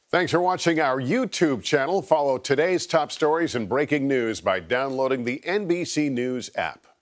Thanks for watching our YouTube channel. Follow today's top stories and breaking news by downloading the NBC News app.